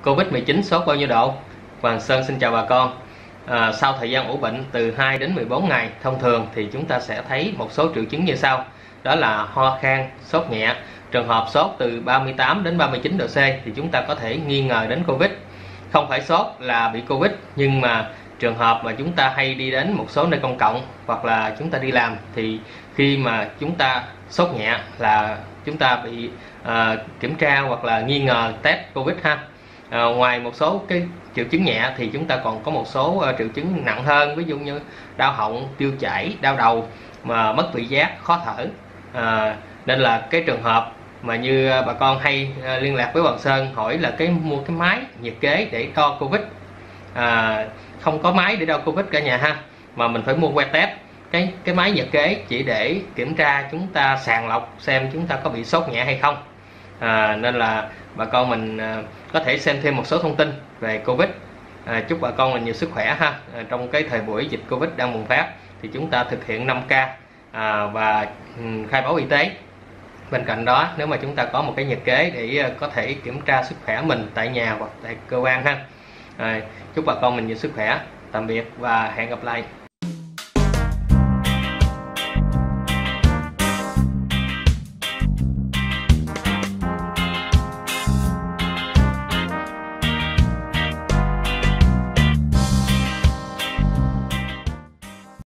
Covid-19 sốt bao nhiêu độ? Hoàng Sơn xin chào bà con. Sau thời gian ủ bệnh từ 2 đến 14 ngày, thông thường thì chúng ta sẽ thấy một số triệu chứng như sau. Đó là ho khan, sốt nhẹ. Trường hợp sốt từ 38 đến 39 độ C thì chúng ta có thể nghi ngờ đến Covid. Không phải sốt là bị Covid, nhưng mà trường hợp mà chúng ta hay đi đến một số nơi công cộng hoặc là chúng ta đi làm, thì khi mà chúng ta sốt nhẹ là chúng ta bị kiểm tra hoặc là nghi ngờ test Covid ha. Ngoài một số cái triệu chứng nhẹ thì chúng ta còn có một số triệu chứng nặng hơn, ví dụ như đau họng, tiêu chảy, đau đầu, mà mất vị giác, khó thở. Nên là cái trường hợp mà như bà con hay liên lạc với Hoàng Sơn hỏi là mua cái máy nhiệt kế để đo Covid. Không có máy để đo Covid cả nhà ha, mà mình phải mua que test. Cái máy nhiệt kế chỉ để kiểm tra chúng ta sàng lọc xem chúng ta có bị sốt nhẹ hay không. Nên là bà con mình có thể xem thêm một số thông tin về Covid. Chúc bà con mình nhiều sức khỏe ha. Trong cái thời buổi dịch Covid đang bùng phát thì chúng ta thực hiện 5K và khai báo y tế. Bên cạnh đó, nếu mà chúng ta có một cái nhiệt kế để có thể kiểm tra sức khỏe mình tại nhà hoặc tại cơ quan ha. Chúc bà con mình nhiều sức khỏe. Tạm biệt và hẹn gặp lại.